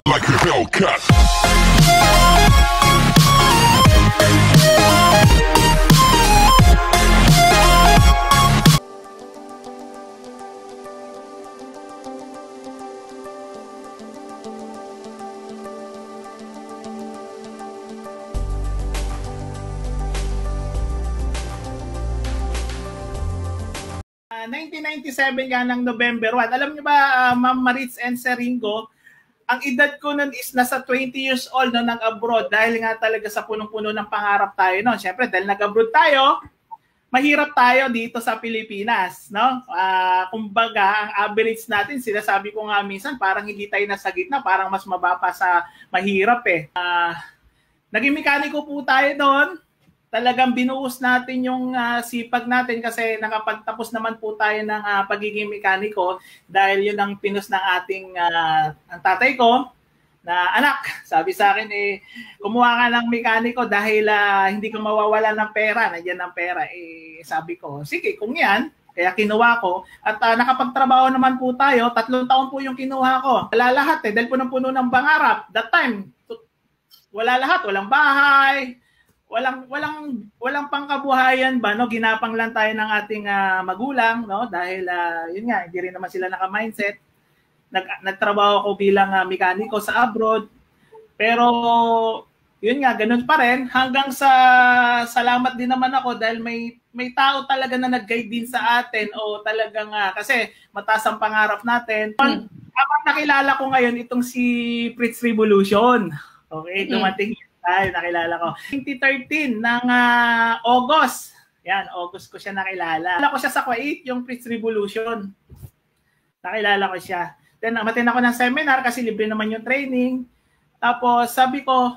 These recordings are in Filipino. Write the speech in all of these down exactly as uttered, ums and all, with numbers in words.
Like a Hellcat. nineteen ninety-seven nga ng November first. Alam niyo ba, uh, Ma'am Maritz and Sir Ringo, ang edad ko nun is nasa twenty years old no, nag-abroad dahil nga talaga sa punong-puno ng pangarap tayo noon. Siyempre, dahil nag-abroad tayo, mahirap tayo dito sa Pilipinas. No? Uh, kumbaga, ang average natin, sinasabi ko nga minsan, parang hindi tayo nasa gitna, parang mas mababa sa mahirap eh. Uh, naging mekaniko po tayo doon. Talagang binuhos natin yung uh, sipag natin kasi nakapagtapos naman po tayo ng uh, pagiging mekaniko dahil yun ang pinus ng ating uh, ang tatay ko na anak. Sabi sa akin eh, kumuha ka ng mekaniko dahil uh, hindi ka mawawala ng pera. Nandiyan ang pera. Eh, sabi ko, sige kung yan. Kaya kinuha ko. At uh, nakapagtrabaho naman po tayo. Tatlong taon po yung kinuha ko. Wala lahat eh. Dahil po ng puno ng pangarap. That time, wala lahat. Walang bahay. Walang walang walang pangkabuhayan ba no, ginapang lang tayo ng ating uh, magulang no dahil uh, yun nga hindi rin naman sila naka-mindset. Nag nagtrabaho ako bilang uh, mekaniko sa abroad. Pero yun nga ganun pa rin hanggang sa salamat din naman ako dahil may may tao talaga na nag-guide din sa atin o talagang uh, kasi mataas ang pangarap natin. Hmm. Habang nakilala ko ngayon itong si Fritz Revolution. Okay, dumating hmm. Ay, nakilala ko. twenty thirteen ng uh, August. Yan, August ko siya nakilala. Nakilala ko siya sa Kuwait, yung Fritz Revolution. Nakilala ko siya. Then, matin ako ng seminar kasi libre naman yung training. Tapos, sabi ko,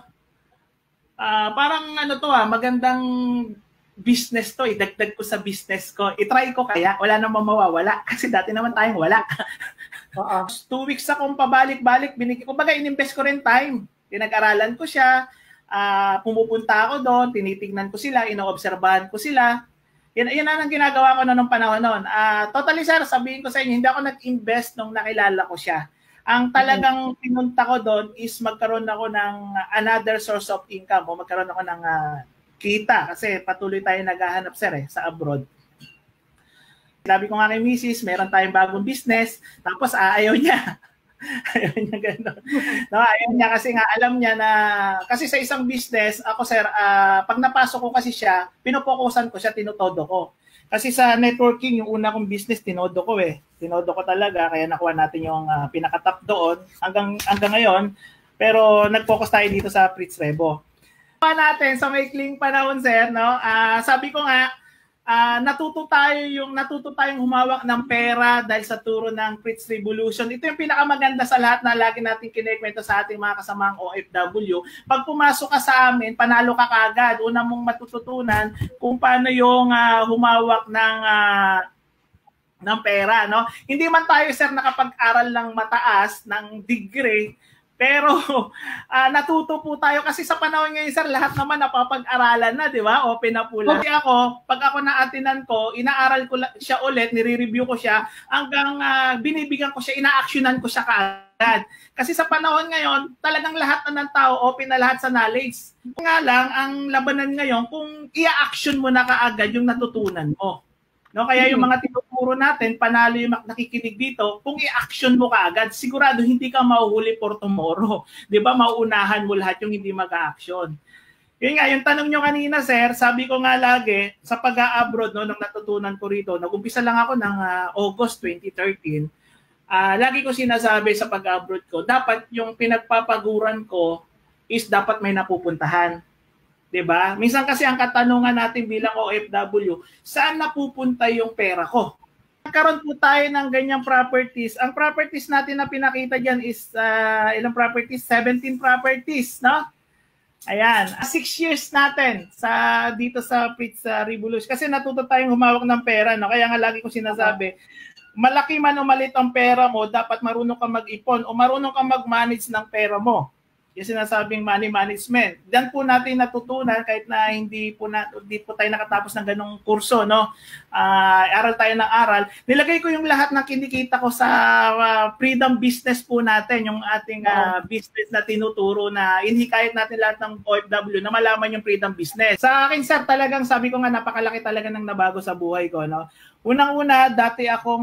uh, parang ano to ah, magandang business to. Idagdag ko sa business ko. I-try ko kaya, wala namang mawawala. Kasi dati naman tayong wala. Uh-uh. Two weeks akong pabalik-balik. Binig- Kumbaga, in-invest ko rin time. Pinag-aralan ko siya. Uh, pumupunta ako doon, tinitignan ko sila, inoobserbahan ko sila. Yan, yan ang ginagawa ko noong panahon noon. Uh, totally sir, sabihin ko sa inyo, hindi ako nag-invest nung nakilala ko siya. Ang talagang pinunta ko doon is magkaroon ako ng another source of income o magkaroon ako ng uh, kita kasi patuloy tayo naghahanap sir eh, sa abroad. Sabi ko nga kay Missus, meron tayong bagong business, tapos uh, ayaw niya. Ayaw niya gano'n. No, ayaw niya kasi nga alam niya na kasi sa isang business, ako sir, uh, pag napasok ko kasi siya, pinopokusan ko siya, tinutodo ko. Kasi sa networking, yung una kong business, tinodo ko eh. Tinodo ko talaga, kaya nakuha natin yung uh, pinakatap doon hanggang, hanggang ngayon. Pero nag-focus tayo dito sa Fritz Revo. Natin sa maikling panahon sir, no? Uh, sabi ko nga, Uh, natuto tayo yung natuto tayong humawak ng pera dahil sa turo ng Fritz Revolution. Ito yung pinakamaganda sa lahat na lagi natin kinikwento sa ating mga kasamaang O F W. Pag pumasok ka sa amin, panalo ka kagad. Una mong matututunan kung paano yung uh, humawak ng uh, ng pera, no? Hindi man tayo sir nakapag-aral ng mataas ng degree. Pero uh, natuto po tayo kasi sa panahon ngayon sir, lahat naman napapag-aralan na, di ba? Open na po lang. Okay. Ako, pag ako naatinan ko, inaaral ko siya ulit, nire-review ko siya, hanggang uh, binibigyan ko siya, ina-actionan ko siya kaagad. Kasi sa panahon ngayon, talagang lahat na ng tao, open na lahat sa knowledge. Kung nga lang, ang labanan ngayon, kung i-action mo na kaagad yung natutunan mo. No, kaya yung mga tinuturo natin, panalo yung nakikinig dito, kung i-action mo kaagad, sigurado hindi ka mahuhuli for tomorrow. 'Di ba? Mauunahan mo lahat yung hindi mag-action. Yun nga, yung tanong nyo kanina, sir, sabi ko nga lagi, sa pag-a-abroad, no, nang natutunan ko rito, nag-umpisa lang ako ng uh, August twenty thirteen, uh, lagi ko sinasabi sa pag-a-abroad ko, dapat yung pinagpapaguran ko is dapat may napupuntahan. Diba? Minsan kasi ang katanungan natin bilang O F W, saan napupunta yung pera ko? Nagkaroon po tayo ng ganyang properties. Ang properties natin na pinakita dyan is uh, ilang properties? seventeen properties, no? Ayan. Six years natin sa dito sa Fritz uh, Revolution. Kasi natuto tayong humawak ng pera, no? Kaya nga lagi ko sinasabi, malaki man o maliit ang pera mo, dapat marunong ka mag-ipon o marunong ka mag-manage ng pera mo. yung sinasabing money management. Diyan po natin natutunan kahit na hindi po na hindi po tayo nakatapos ng ganung kurso, no. Uh, aral tayo ng aral. Nilagay ko yung lahat ng kinikita ko sa uh, freedom business po natin, yung ating uh, business na tinuturo na inhikayat natin lahat ng O F W na malaman yung freedom business. Sa akin, sir, talagang sabi ko nga napakalaki talaga ng nabago sa buhay ko, no. Unang-una, dati akong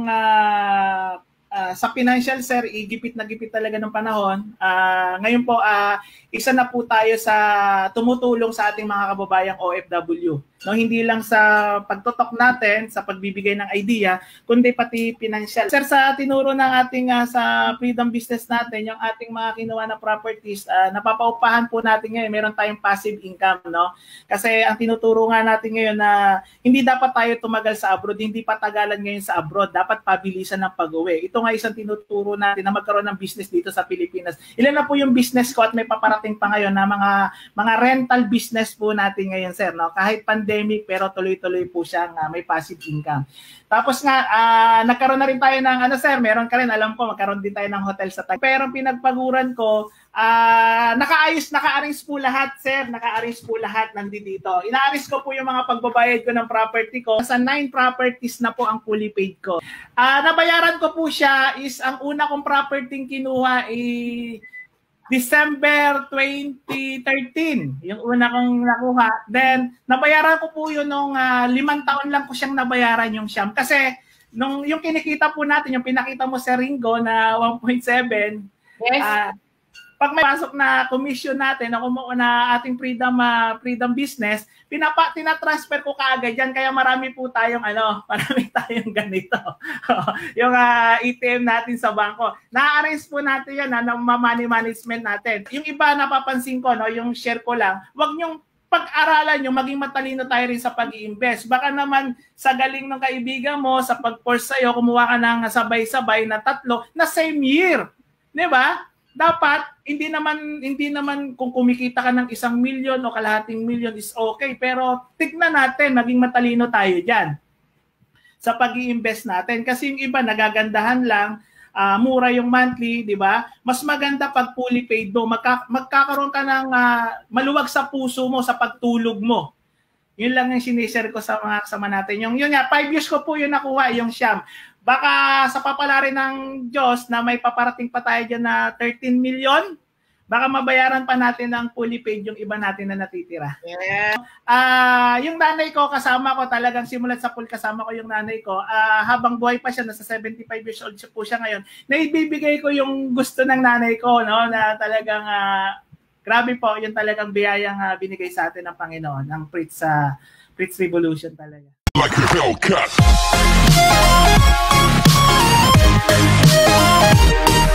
uh, Uh, sa financial, sir, igipit na gipit talaga ng panahon. Uh, ngayon po, uh, isa na po tayo sa tumutulong sa ating mga kababayang O F W. No, hindi lang sa pagtotok natin, sa pagbibigay ng idea, kundi pati financial. Sir, sa tinuro ng ating uh, sa freedom business natin, yung ating mga kinuha na properties, uh, napapaupahan po natin ngayon, meron tayong passive income, no? Kasi ang tinuturo nga natin ngayon na hindi dapat tayo tumagal sa abroad, hindi patagalan ngayon sa abroad, dapat pabilisan ng pag-uwi. Ito nga isang tinuturo natin na magkaroon ng business dito sa Pilipinas. Ilan na po yung business ko at may paparating pa ngayon na mga mga rental business po natin ngayon, sir, no? Kahit pandemic, pero tuloy-tuloy po siyang uh, may passive income. Tapos nga, uh, nagkaroon na rin tayo ng, ano, sir, meron ka rin, alam ko, magkaroon din tayo ng hotel sa tayo. Pero pinagpaguran ko, uh, nakaayos, naka-arrange po lahat, sir, naka-arrange po lahat nandito. Ina-arrange ko po yung mga pagbabayad ko ng property ko. Sa nine properties na po ang fully paid ko. Uh, nabayaran ko po siya is, ang una kong property kinuha ay December twenty thirteen, yung una kong nakuha. Then, nabayaran ko po yun nung uh, limang taon lang ko siyang nabayaran yung siyam. Kasi, nung, yung kinikita po natin, yung pinakita mo sa Ringo na one point seven, yes. uh, pag may pasok na commission natin, na, na ating freedom uh, freedom business, pinapa, tinatransfer ko kaagad yan. Kaya marami po tayong, ano, marami tayong ganito. Yung uh, A T M natin sa bangko. Na-arrange po natin yan, na money management natin. Yung iba napapansin ko, no, yung share ko lang, wag nyong pag-aralan nyo, maging matalino tayo rin sa pag-i-invest. Baka naman sa galing ng kaibigan mo, sa pag-force sa'yo, kumuha ka ng sabay-sabay na tatlo na same year. Diba? Dapat hindi naman hindi naman kung kumikita ka ng isang milyon o kalahating milyon is okay, pero tignan natin, maging matalino tayo diyan sa pag-i-invest natin kasi yung iba nagagandahan lang, uh, mura yung monthly, di ba? Mas maganda pag fully paid mo, Magka, magkakaroon ka ng uh, maluwag sa puso mo sa pagtulog mo. Yun lang yung sinishare ko sa mga kasama natin. Yung yun nga, five years ko po yun nakuha, yung siyam. Baka sa papalarin ng Diyos na may paparating pa tayo dyan na thirteen million, baka mabayaran pa natin ng fully paid yung iba natin na natitira. Yeah. Uh, yung nanay ko, kasama ko talagang simulat sa pool, kasama ko yung nanay ko. Uh, habang buhay pa siya, nasa seventy-five years old siya po siya ngayon, naibibigay ko yung gusto ng nanay ko, no, na talagang uh, grabe po, yung talagang biyayang uh, binigay sa atin ng Panginoon, ng Fritz, uh, Fritz Revolution talaga. Like a Hellcat.